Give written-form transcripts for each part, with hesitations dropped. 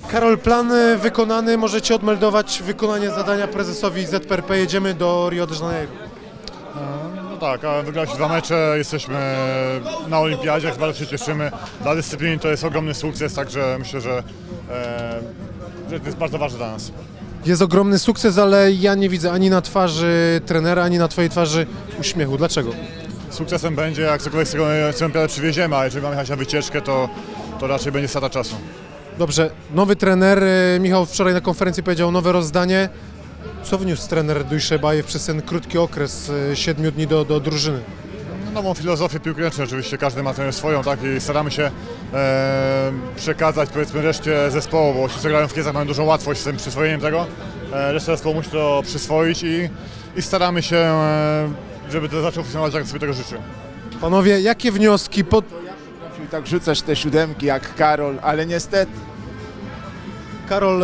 Karol, plan wykonany, możecie odmeldować wykonanie zadania prezesowi ZPRP, jedziemy do Rio de Janeiro. No tak, a wygraliśmy 2 mecze, jesteśmy na olimpiadzie, bardzo się cieszymy. Dla dyscypliny to jest ogromny sukces, także myślę, że to jest bardzo ważne dla nas. Jest ogromny sukces, ale ja nie widzę ani na twarzy trenera, ani na twojej twarzy uśmiechu. Dlaczego? Sukcesem będzie, jak cokolwiek z tego olimpiady przywieziemy, a jeżeli mamy jechać na wycieczkę, to raczej będzie strata czasu. Dobrze, nowy trener, Michał wczoraj na konferencji powiedział nowe rozdanie. Co wniósł trener Dujszebajew przez ten krótki okres, 7 dni do drużyny? Nową filozofię piłki ręcznej, oczywiście każdy ma tę swoją, tak, i staramy się przekazać, powiedzmy, reszcie zespołu, bo ci, co grają w Kielcach, mają dużą łatwość z tym przyswojeniem tego. Reszta zespołu musi to przyswoić i staramy się, żeby to zaczął funkcjonować, jak sobie tego życzę. Panowie, jakie wnioski Potrafił tak rzucać te siódemki jak Karol, ale niestety Karol,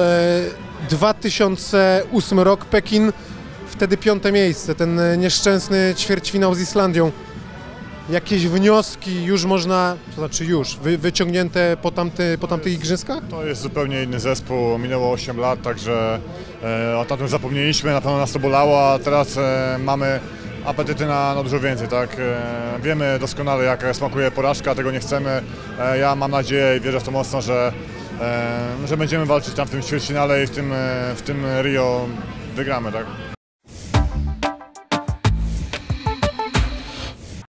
2008 rok, Pekin, wtedy 5. miejsce, ten nieszczęsny ćwierćfinał z Islandią. Jakieś wnioski już można, to znaczy już, wyciągnięte po tamtych igrzyskach? To jest zupełnie inny zespół, minęło 8 lat, także o tamtym zapomnieliśmy, na pewno nas to bolało, a teraz mamy apetyty na dużo więcej, tak? Wiemy doskonale, jak smakuje porażka, tego nie chcemy. Ja mam nadzieję i wierzę w to mocno, że będziemy walczyć tam w tym ćwierćfinale i w tym Rio wygramy, tak?